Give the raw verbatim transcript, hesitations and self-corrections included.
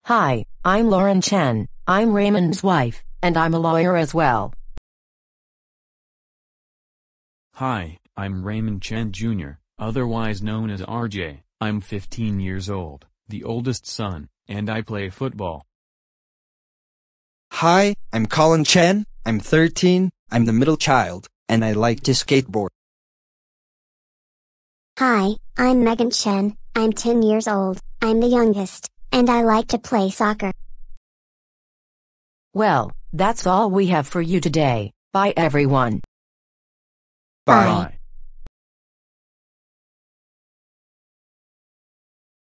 Hi, I'm Lauren Chen. I'm Raymond's wife, and I'm a lawyer as well. Hi, I'm Raymond Chen Junior, otherwise known as R J. I'm fifteen years old, the oldest son, and I play football. Hi, I'm Colin Chen. I'm thirteen, I'm the middle child, and I like to skateboard. Hi, I'm Megan Chen. I'm ten years old. I'm the youngest, and I like to play soccer. Well, that's all we have for you today. Bye everyone. Bye. Bye.